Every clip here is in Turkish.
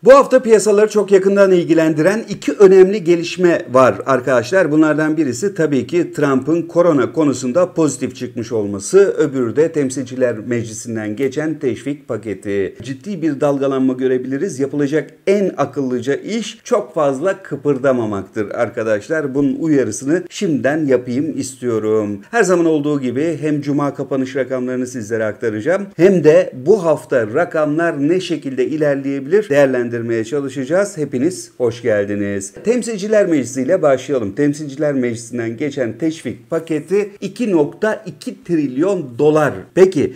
Bu hafta piyasaları çok yakından ilgilendiren iki önemli gelişme var arkadaşlar. Bunlardan birisi tabii ki Trump'ın korona konusunda pozitif çıkmış olması. Öbürü de Temsilciler Meclisi'nden geçen teşvik paketi. Ciddi bir dalgalanma görebiliriz. Yapılacak en akıllıca iş çok fazla kıpırdamamaktır arkadaşlar. Bunun uyarısını şimdiden yapayım istiyorum. Her zaman olduğu gibi hem Cuma kapanış rakamlarını sizlere aktaracağım hem de bu hafta rakamlar ne şekilde ilerleyebilir değerlendirmeye çalışacağız. Hepiniz hoş geldiniz. Temsilciler Meclisi ile başlayalım. Temsilciler Meclisi'nden geçen teşvik paketi 2,2 trilyon dolar. Peki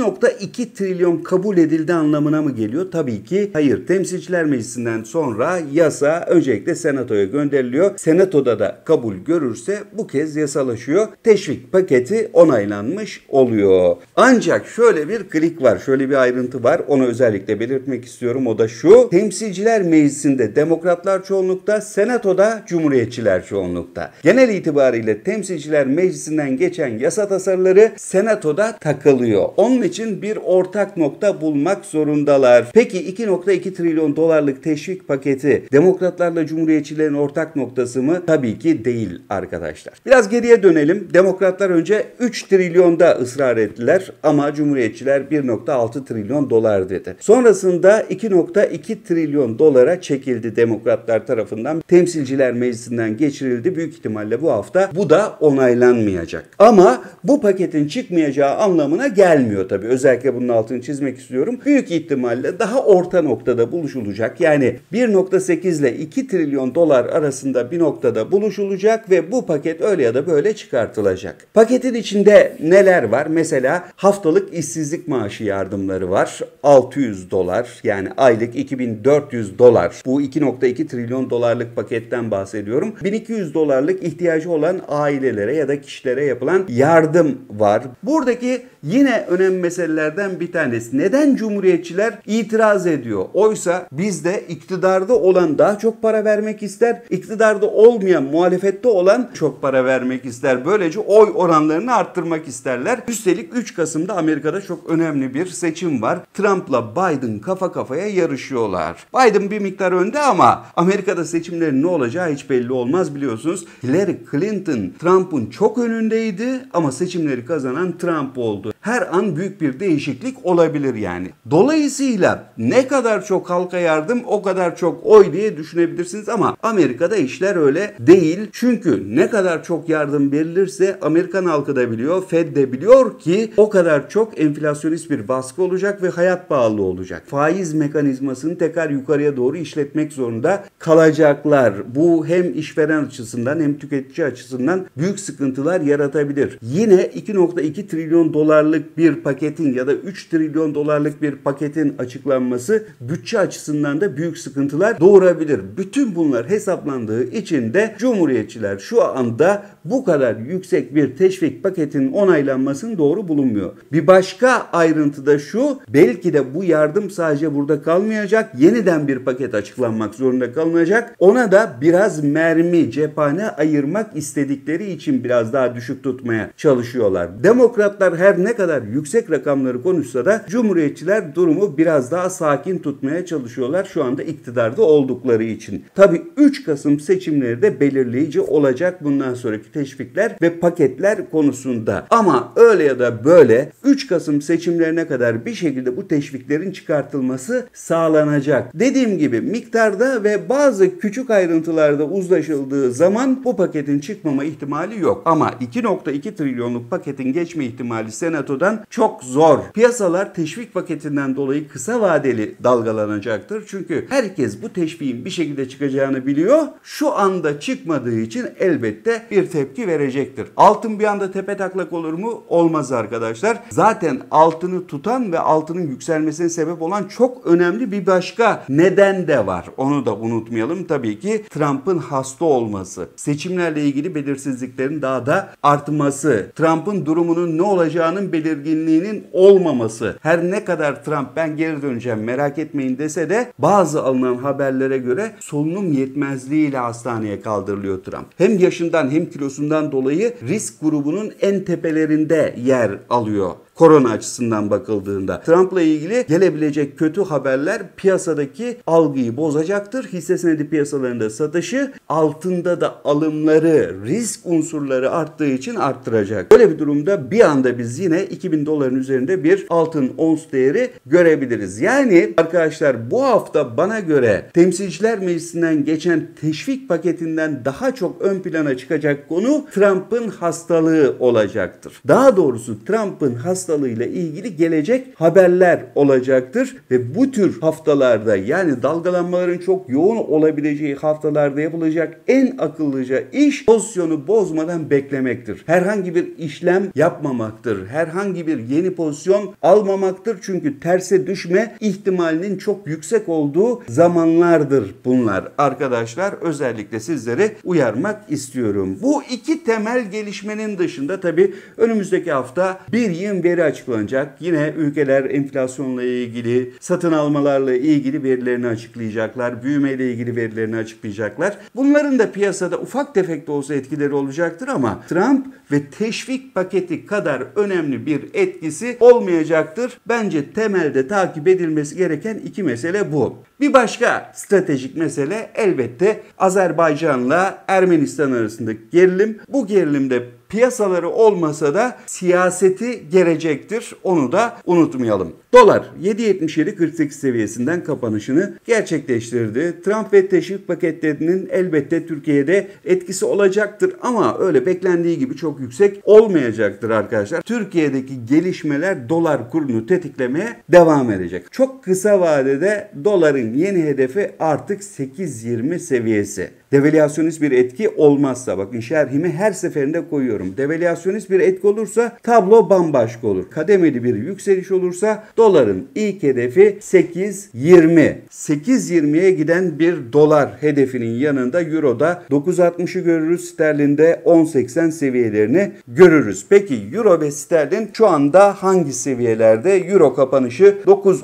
2,2 trilyon kabul edildi anlamına mı geliyor? Tabii ki hayır. Temsilciler Meclisi'nden sonra yasa öncelikle Senato'ya gönderiliyor. Senato'da da kabul görürse bu kez yasalaşıyor. Teşvik paketi onaylanmış oluyor. Ancak şöyle bir klik var. Şöyle bir ayrıntı var. Onu özellikle belirtmek istiyorum. O da şu. Temsilciler Meclisi'nde Demokratlar çoğunlukta, Senato'da Cumhuriyetçiler çoğunlukta. Genel itibariyle Temsilciler Meclisi'nden geçen yasa tasarıları Senato'da takılıyor. Onun için bir ortak nokta bulmak zorundalar. Peki 2,2 trilyon dolarlık teşvik paketi Demokratlarla Cumhuriyetçilerin ortak noktası mı? Tabii ki değil arkadaşlar. Biraz geriye dönelim. Demokratlar önce 3 trilyonda ısrar ettiler ama Cumhuriyetçiler 1,6 trilyon dolar dedi. Sonrasında 2,2 trilyon dolara çekildi Demokratlar tarafından. Temsilciler Meclisi'nden geçirildi. Büyük ihtimalle bu hafta bu da onaylanmayacak. Ama bu paketin çıkmayacağı anlamına gelmiyor tabii. Özellikle bunun altını çizmek istiyorum. Büyük ihtimalle daha orta noktada buluşulacak. Yani 1,8 ile 2 trilyon dolar arasında bir noktada buluşulacak ve bu paket öyle ya da böyle çıkartılacak. Paketin içinde neler var? Mesela haftalık işsizlik maaşı yardımları var. 600 dolar yani aylık 2400 dolar. Bu 2,2 trilyon dolarlık paketten bahsediyorum. 1200 dolarlık ihtiyacı olan ailelere ya da kişilere yapılan yardım var. Buradaki yine önemli meselelerden bir tanesi. Neden Cumhuriyetçiler itiraz ediyor? Oysa bizde iktidarda olan daha çok para vermek ister. İktidarda olmayan, muhalefette olan çok para vermek ister. Böylece oy oranlarını arttırmak isterler. Üstelik 3 Kasım'da Amerika'da çok önemli bir seçim var. Trump'la Biden kafa kafaya yarışıyorlar. Biden bir miktar önde ama Amerika'da seçimlerin ne olacağı hiç belli olmaz biliyorsunuz. Hillary Clinton Trump'un çok önündeydi ama seçimleri kazanan Trump oldu. Her an büyük bir değişiklik olabilir yani. Dolayısıyla ne kadar çok halka yardım o kadar çok oy diye düşünebilirsiniz ama Amerika'da işler öyle değil. Çünkü ne kadar çok yardım verilirse Amerikan halkı da biliyor, Fed de biliyor ki o kadar çok enflasyonist bir baskı olacak ve hayat pahalılığı olacak. Faiz mekanizmasını tekrar yukarıya doğru işletmek zorunda kalacaklar. Bu hem işveren açısından hem tüketici açısından büyük sıkıntılar yaratabilir. Yine 2,2 trilyon dolarlık bir paketin ya da 3 trilyon dolarlık bir paketin açıklanması bütçe açısından da büyük sıkıntılar doğurabilir. Bütün bunlar hesaplandığı için de Cumhuriyetçiler şu anda bu kadar yüksek bir teşvik paketinin onaylanmasını doğru bulunmuyor. Bir başka ayrıntı da şu, belki de bu yardım sadece burada kalmayacak, yeniden bir paket açıklanmak zorunda kalınacak. Ona da biraz mermi, cephane ayırmak istedikleri için biraz daha düşük tutmaya çalışıyorlar. Demokratlar her ne kadar yüksek rakamları konuşsa da Cumhuriyetçiler durumu biraz daha sakin tutmaya çalışıyorlar şu anda iktidarda oldukları için. Tabii 3 Kasım seçimleri de belirleyici olacak bundan sonraki teşvikler ve paketler konusunda. Ama öyle ya da böyle 3 Kasım seçimlerine kadar bir şekilde bu teşviklerin çıkartılması sağlanacak. Dediğim gibi miktarda ve bazı küçük ayrıntılarda uzlaşıldığı zaman bu paketin çıkmama ihtimali yok. Ama 2,2 trilyonluk paketin geçme ihtimali Senato'dan çok zor. Piyasalar teşvik paketinden dolayı kısa vadeli dalgalanacaktır. Çünkü herkes bu teşviğin bir şekilde çıkacağını biliyor. Şu anda çıkmadığı için elbette bir tepki verecektir. Altın bir anda tepetaklak olur mu? Olmaz arkadaşlar. Zaten altını tutan ve altının yükselmesine sebep olan çok önemli bir başka neden de var. Onu da unutmayalım. Tabii ki Trump'ın hasta olması, seçimlerle ilgili belirsizliklerin daha da artması, Trump'ın durumunun ne olacağının belirginliğinin olmaması. Her ne kadar Trump ben geri döneceğim merak etmeyin dese de bazı alınan haberlere göre solunum yetmezliğiyle hastaneye kaldırılıyor Trump. Hem yaşından hem kilosundan dolayı risk grubunun en tepelerinde yer alıyor. korona açısından bakıldığında. Trump'la ilgili gelebilecek kötü haberler piyasadaki algıyı bozacaktır. Hisse senedi piyasalarında satışı, altında da alımları, risk unsurları arttığı için arttıracak. Böyle bir durumda bir anda biz yine 2000 doların üzerinde bir altın ons değeri görebiliriz. Yani arkadaşlar bu hafta bana göre Temsilciler Meclisi'nden geçen teşvik paketinden daha çok ön plana çıkacak konu Trump'ın hastalığı olacaktır. Daha doğrusu Trump'ın hastalığıyla ilgili gelecek haberler olacaktır ve bu tür haftalarda, yani dalgalanmaların çok yoğun olabileceği haftalarda yapılacak en akıllıca iş pozisyonu bozmadan beklemektir. Herhangi bir işlem yapmamaktır. Herhangi bir yeni pozisyon almamaktır. Çünkü terse düşme ihtimalinin çok yüksek olduğu zamanlardır bunlar. Arkadaşlar özellikle sizleri uyarmak istiyorum. Bu iki temel gelişmenin dışında tabii önümüzdeki hafta bir yığın veri açıklanacak. Yine ülkeler enflasyonla ilgili, satın almalarla ilgili verilerini açıklayacaklar. Büyümeyle ilgili verilerini açıklayacaklar. Bunların da piyasada ufak tefek de olsa etkileri olacaktır ama Trump ve teşvik paketi kadar önemli bir etkisi olmayacaktır. Bence temelde takip edilmesi gereken iki mesele bu. Bir başka stratejik mesele elbette Azerbaycan'la Ermenistan arasındaki gerilim. Bu gerilimde piyasaları olmasa da siyaseti gelecektir. Onu da unutmayalım. Dolar 7.77.48 seviyesinden kapanışını gerçekleştirdi. Trump ve teşvik paketlerinin elbette Türkiye'de etkisi olacaktır ama öyle beklendiği gibi çok yüksek olmayacaktır arkadaşlar. Türkiye'deki gelişmeler dolar kurunu tetiklemeye devam edecek. Çok kısa vadede doların yeni hedefi artık 8.20 seviyesi. Devalüasyonist bir etki olmazsa, bakın şerhimi her seferinde koyuyorum. Devalüasyonist bir etki olursa tablo bambaşka olur. Kademeli bir yükseliş olursa doların ilk hedefi 8.20. 8.20'ye giden bir dolar hedefinin yanında Euro'da 9.60'ı görürüz. Sterlinde 10.80 seviyelerini görürüz. Peki Euro ve sterlin şu anda hangi seviyelerde? Euro kapanışı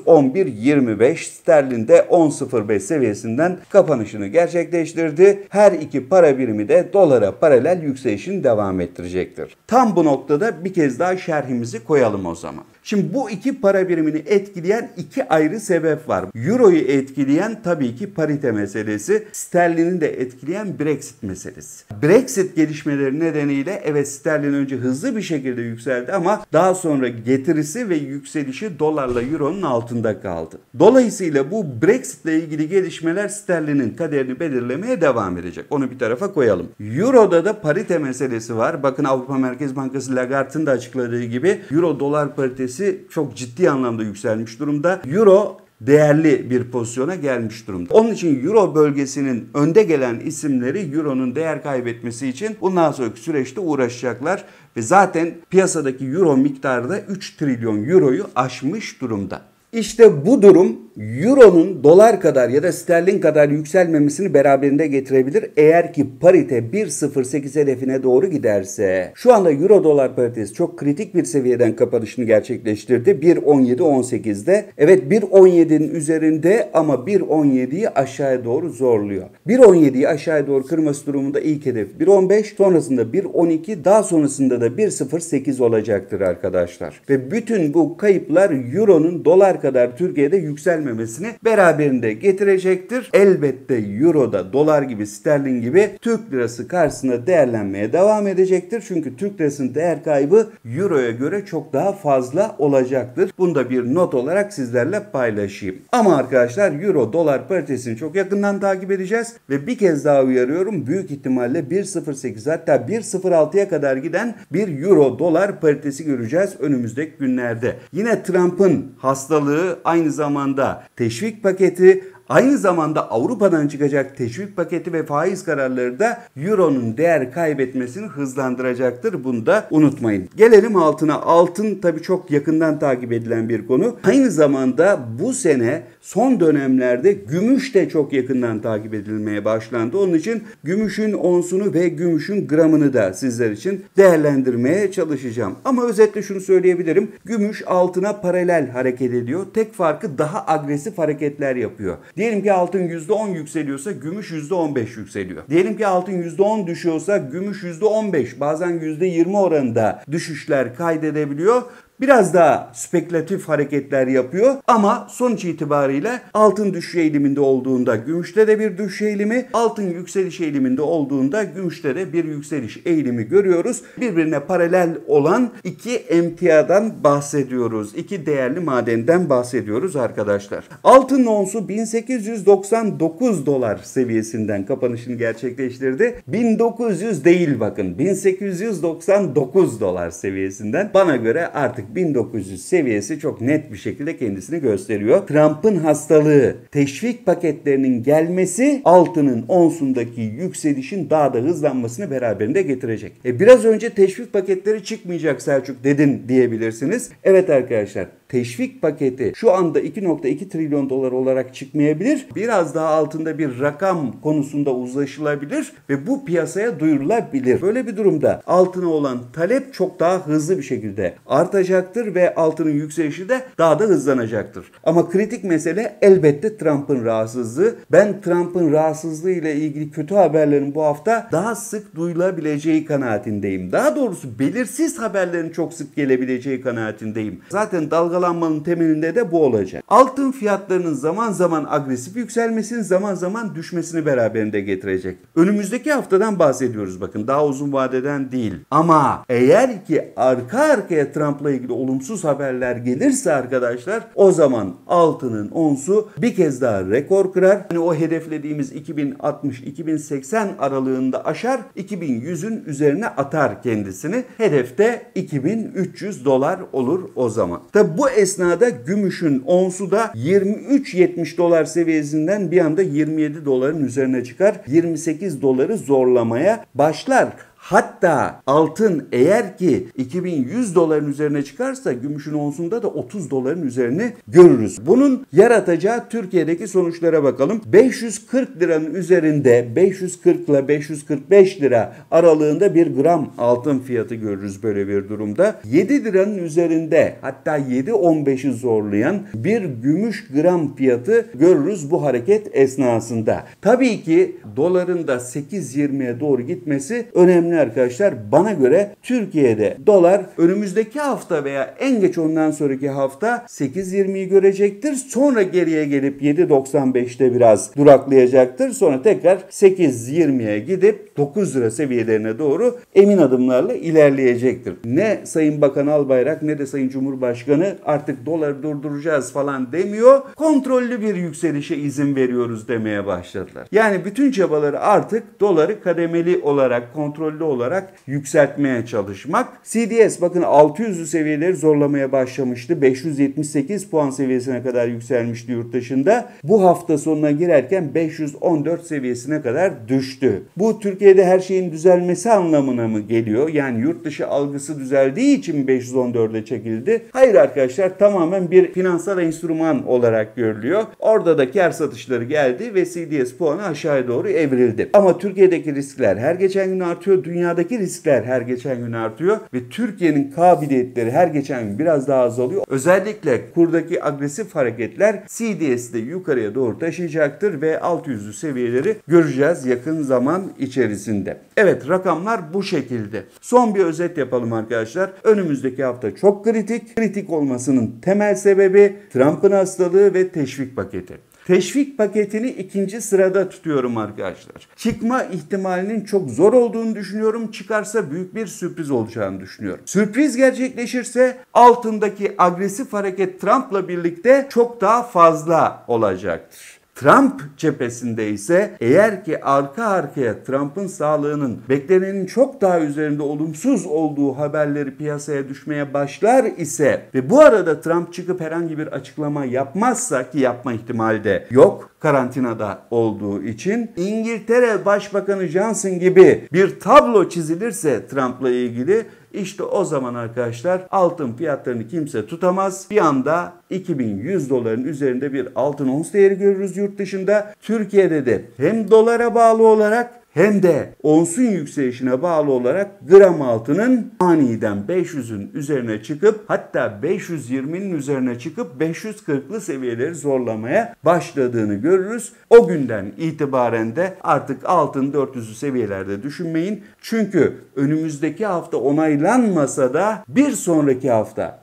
9.11.25, sterlinde 10.05 seviyesinden kapanışını gerçekleştirdi. Her iki para birimi de dolara paralel yükselişini devam ettirecektir. Tam bu noktada bir kez daha şerhimizi koyalım o zaman. Şimdi bu iki para birimini etkileyen iki ayrı sebep var. Euro'yu etkileyen tabii ki parite meselesi, sterlini de etkileyen Brexit meselesi. Brexit gelişmeleri nedeniyle evet sterlin önce hızlı bir şekilde yükseldi ama daha sonra getirisi ve yükselişi dolarla Euro'nun altında kaldı. Dolayısıyla bu Brexit ile ilgili gelişmeler sterlinin kaderini belirlemeye devam edecek. Onu bir tarafa koyalım. Euro'da da parite meselesi var. Bakın Avrupa Merkez Bankası Lagarde'ın da açıkladığı gibi Euro dolar paritesi çok ciddi anlamda yükselmiş durumda. Euro değerli bir pozisyona gelmiş durumda. Onun için Euro bölgesinin önde gelen isimleri Euro'nun değer kaybetmesi için bundan sonraki süreçte uğraşacaklar ve zaten piyasadaki Euro miktarı da 3 trilyon Euro'yu aşmış durumda. İşte bu durum Euro'nun dolar kadar ya da sterlin kadar yükselmemesini beraberinde getirebilir eğer ki parite 1.08 hedefine doğru giderse. Şu anda Euro dolar paritesi çok kritik bir seviyeden kapanışını gerçekleştirdi. 1.17.18'de. Evet 1.17'nin üzerinde ama 1.17'yi aşağıya doğru zorluyor. 1.17'yi aşağıya doğru kırması durumunda ilk hedef 1.15, sonrasında 1.12, daha sonrasında da 1.08 olacaktır arkadaşlar. Ve bütün bu kayıplar Euro'nun dolar kadar Türkiye'de yükselmemesini beraberinde getirecektir. Elbette Euro'da dolar gibi, sterlin gibi Türk lirası karşısında değerlenmeye devam edecektir. Çünkü Türk lirasının değer kaybı Euro'ya göre çok daha fazla olacaktır. Bunu da bir not olarak sizlerle paylaşayım. Ama arkadaşlar Euro dolar paritesini çok yakından takip edeceğiz ve bir kez daha uyarıyorum. Büyük ihtimalle 1.08 hatta 1.06'ya kadar giden bir Euro dolar paritesi göreceğiz önümüzdeki günlerde. Yine Trump'ın hastalığı, aynı zamanda teşvik paketi, aynı zamanda Avrupa'dan çıkacak teşvik paketi ve faiz kararları da Euro'nun değer kaybetmesini hızlandıracaktır. Bunu da unutmayın. Gelelim altına. Altın tabii çok yakından takip edilen bir konu. Aynı zamanda bu sene son dönemlerde gümüş de çok yakından takip edilmeye başlandı. Onun için gümüşün onsunu ve gümüşün gramını da sizler için değerlendirmeye çalışacağım. Ama özetle şunu söyleyebilirim. Gümüş altına paralel hareket ediyor. Tek farkı daha agresif hareketler yapıyor. Diyelim ki altın %10 yükseliyorsa gümüş %15 yükseliyor. Diyelim ki altın %10 düşüyorsa gümüş %15, bazen %20 oranında düşüşler kaydedebiliyor. biraz daha spekülatif hareketler yapıyor ama sonuç itibariyle altın düşüş eğiliminde olduğunda gümüşte de bir düşüş eğilimi, altın yükseliş eğiliminde olduğunda gümüşte de bir yükseliş eğilimi görüyoruz. Birbirine paralel olan iki emtiadan bahsediyoruz. İki değerli madenden bahsediyoruz arkadaşlar. Altın onsu 1899 dolar seviyesinden kapanışını gerçekleştirdi. 1900 değil bakın, 1899 dolar seviyesinden. Bana göre artık 1900 seviyesi çok net bir şekilde kendisini gösteriyor. Trump'ın hastalığı, teşvik paketlerinin gelmesi altının onsundaki yükselişin daha da hızlanmasını beraberinde getirecek. Biraz önce teşvik paketleri çıkmayacak Selçuk dedin diyebilirsiniz. Evet arkadaşlar, teşvik paketi şu anda 2,2 trilyon dolar olarak çıkmayabilir. Biraz daha altında bir rakam konusunda uzlaşılabilir ve bu piyasaya duyurulabilir. Böyle bir durumda altına olan talep çok daha hızlı bir şekilde artacaktır ve altının yükselişi de daha da hızlanacaktır. Ama kritik mesele elbette Trump'ın rahatsızlığı. Ben Trump'ın rahatsızlığı ile ilgili kötü haberlerin bu hafta daha sık duyulabileceği kanaatindeyim. Daha doğrusu belirsiz haberlerin çok sık gelebileceği kanaatindeyim. Zaten dalgalanmanın temelinde de bu olacak. Altın fiyatlarının zaman zaman agresif yükselmesini, zaman zaman düşmesini beraberinde getirecek. Önümüzdeki haftadan bahsediyoruz bakın, daha uzun vadeden değil. Ama eğer ki arka arkaya Trump'la ilgili olumsuz haberler gelirse arkadaşlar, o zaman altının onsu bir kez daha rekor kırar. Yani o hedeflediğimiz 2060-2080 aralığında aşar, 2100'ün üzerine atar kendisini. Hedefte 2300 dolar olur o zaman. Tabi bu esnada gümüşün onsu da 23.70 dolar seviyesinden bir anda 27 doların üzerine çıkar. 28 doları zorlamaya başlar. Hatta altın eğer ki 2100 doların üzerine çıkarsa gümüşün onsunda da 30 doların üzerine görürüz. Bunun yaratacağı Türkiye'deki sonuçlara bakalım. 540 liranın üzerinde 540 ile 545 lira aralığında bir gram altın fiyatı görürüz böyle bir durumda. 7 liranın üzerinde, hatta 7.15'i zorlayan bir gümüş gram fiyatı görürüz bu hareket esnasında. Tabii ki doların da 8.20'ye doğru gitmesi önemli arkadaşlar. Bana göre Türkiye'de dolar önümüzdeki hafta veya en geç ondan sonraki hafta 8.20'yi görecektir. Sonra geriye gelip 7.95'te biraz duraklayacaktır. Sonra tekrar 8.20'ye gidip 9 lira seviyelerine doğru emin adımlarla ilerleyecektir. Ne Sayın Bakan Albayrak ne de Sayın Cumhurbaşkanı artık doları durduracağız falan demiyor. Kontrollü bir yükselişe izin veriyoruz demeye başladılar. Yani bütün çabaları artık doları kademeli olarak, kontrollü olarak yükseltmeye çalışmak. CDS bakın 600'lü seviyeleri zorlamaya başlamıştı. 578 puan seviyesine kadar yükselmişti yurt dışında. Bu hafta sonuna girerken 514 seviyesine kadar düştü. Bu Türkiye'de her şeyin düzelmesi anlamına mı geliyor? Yani yurt dışı algısı düzeldiği için 514'e çekildi. Hayır arkadaşlar, tamamen bir finansal enstrüman olarak görülüyor. Orada da kar satışları geldi ve CDS puanı aşağıya doğru evrildi. Ama Türkiye'deki riskler her geçen gün artıyor. Dünyadaki riskler her geçen gün artıyor ve Türkiye'nin kabiliyetleri her geçen gün biraz daha azalıyor. Özellikle kurdaki agresif hareketler CDS'i de yukarıya doğru taşıyacaktır ve 600'lü seviyeleri göreceğiz yakın zaman içerisinde. Evet, rakamlar bu şekilde. Son bir özet yapalım arkadaşlar. Önümüzdeki hafta çok kritik. Kritik olmasının temel sebebi Trump'ın hastalığı ve teşvik paketi. Teşvik paketini ikinci sırada tutuyorum arkadaşlar. Çıkma ihtimalinin çok zor olduğunu düşünüyorum. Çıkarsa büyük bir sürpriz olacağını düşünüyorum. Sürpriz gerçekleşirse altındaki agresif hareket Trump'la birlikte çok daha fazla olacaktır. Trump cephesinde ise eğer ki arka arkaya Trump'ın sağlığının beklenenin çok daha üzerinde olumsuz olduğu haberleri piyasaya düşmeye başlar ise ve bu arada Trump çıkıp herhangi bir açıklama yapmazsa, ki yapma ihtimali de yok karantinada olduğu için, İngiltere Başbakanı Johnson gibi bir tablo çizilirse Trump'la ilgili, İşte o zaman arkadaşlar altın fiyatlarını kimse tutamaz. Bir anda 2100 doların üzerinde bir altın ons değeri görürüz yurt dışında. Türkiye'de de hem dolara bağlı olarak hem de onsun yükselişine bağlı olarak gram altının aniden 500'ün üzerine çıkıp hatta 520'nin üzerine çıkıp 540'lı seviyeleri zorlamaya başladığını görürüz. O günden itibaren de artık altın 400'lü seviyelerde düşünmeyin. Çünkü önümüzdeki hafta onaylanmasa da bir sonraki hafta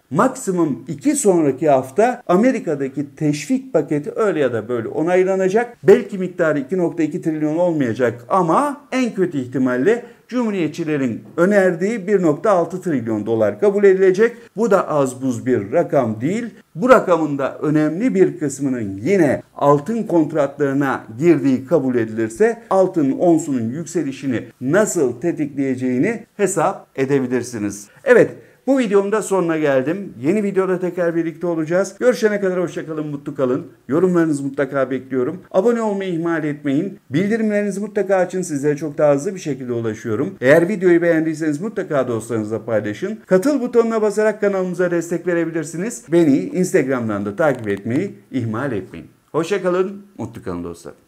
maksimum 2 sonraki hafta Amerika'daki teşvik paketi öyle ya da böyle onaylanacak. Belki miktarı 2,2 trilyon olmayacak ama en kötü ihtimalle Cumhuriyetçilerin önerdiği 1,6 trilyon dolar kabul edilecek. Bu da az buz bir rakam değil. Bu rakamın da önemli bir kısmının yine altın kontratlarına girdiği kabul edilirse altın onsunun yükselişini nasıl tetikleyeceğini hesap edebilirsiniz. Evet. Bu videomun da sonuna geldim. Yeni videoda tekrar birlikte olacağız. Görüşene kadar hoşça kalın, mutlu kalın. Yorumlarınızı mutlaka bekliyorum. Abone olmayı ihmal etmeyin. Bildirimlerinizi mutlaka açın. Sizlere çok daha hızlı bir şekilde ulaşıyorum. Eğer videoyu beğendiyseniz mutlaka dostlarınızla paylaşın. Katıl butonuna basarak kanalımıza destek verebilirsiniz. Beni Instagram'dan da takip etmeyi ihmal etmeyin. Hoşça kalın, mutlu kalın dostlar.